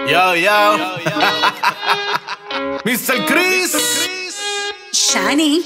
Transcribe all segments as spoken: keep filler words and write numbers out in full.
Yo, yo. mister Chris. Shiny.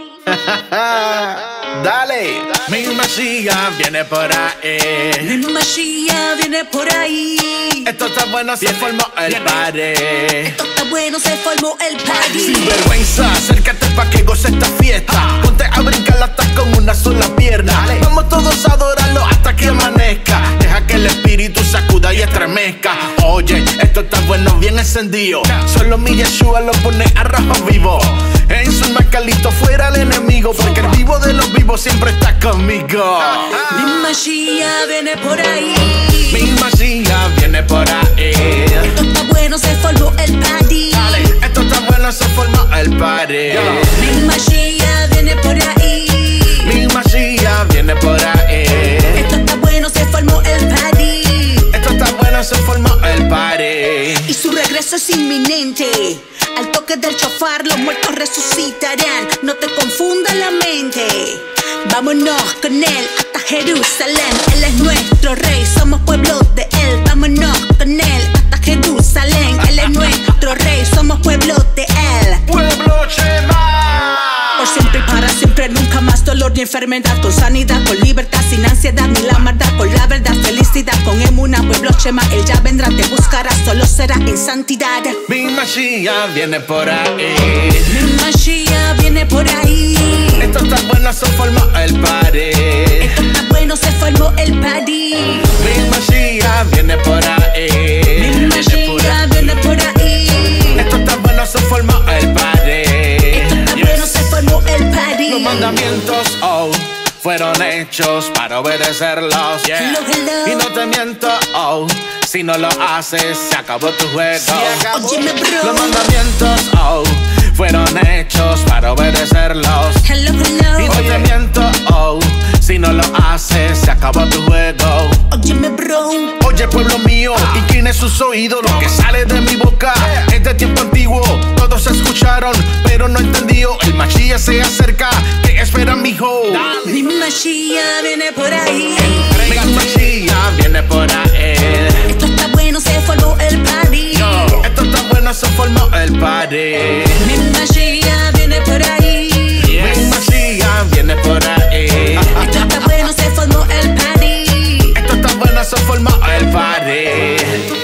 Dale. Mi Mashiach viene por ahí. Mi Mashiach viene por ahí. Esto está bueno, se formó el party. Esto está bueno, se formó el party. Sin vergüenza, acércate pa' que goce esta fiesta. Ponte a brincar hasta con una sola pierna. Vamos todos a adorarlo hasta que amanezca. Deja que el espíritu sacuda y estremezca. Oye, esto está bueno, bien encendido. Solo mi Yeshua lo pone a rojo vivo. En su macalito fuera el enemigo, porque el vivo de los vivos siempre está conmigo. Mi Mashiach viene por ahí. Mi Mashiach viene por ahí. Esto está bueno, se formó el party. Dale, esto está bueno, se formó el party. Mi Mashiach viene por ahí. Mi Mashiach viene por ahí. Esto está bueno, se formó el party. Esto está bueno, se formó el party. Y su regreso es inminente. Al toque del chofar los muertos resucitarán. No te confunda la mente. Vámonos con él hasta Jerusalén. Él es nuestro rey, somos pueblo de él. Vámonos con él hasta Jerusalén. Él es nuestro rey, somos pueblo de él. Pueblo Shema. Por siempre y para siempre, nunca más dolor ni enfermedad. Con sanidad, con libertad, sin ansiedad ni la maldad. Con la verdad, felicidad, con emuna, pueblo Shema. Él ya vendrá, te buscará, solo será en santidad. Mi Mashiach viene por ahí. Mi Mashiach viene por ahí. Esto está bueno, se formó el party. Esto está bueno, se formó el party. Mi Mashiach viene por ahí. Mi Mashiach viene por ahí. Esto está bueno, se formó el party. Esto está bueno, se formó el party. Los mandamientos, oh, fueron hechos para obedecerlos, yeah. Hello, hello. Y no te miento, oh, si no lo haces, se acabó tu juego. Óyeme, bro. Los mandamientos, oh, fueron hechos para obedecerlos. Hello, hello. Y no te miento, oh, si no lo haces, se acabó tu juego. Óyeme, bro. Oye, pueblo mío, incline sus oídos. Lo que sale de mi boca es de tiempo antiguo. Todos escucharon, pero no entendió. El Mashiach se acerca, ¿qué espera, mijo? Mi Mashiach viene por ahí. Mi Mashiach viene por ahí. Esto está bueno, se formó el party. Esto está bueno, se formó el party. Mi Mashiach viene por ahí. Mi Mashiach viene por ahí. Esto está bueno, se formó el party. Esto está bueno, se formó el party.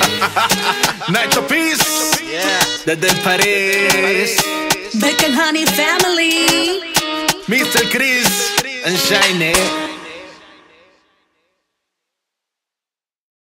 Nacho Peace, desde París. Beck and Honey Family. mister Chris and Shiny.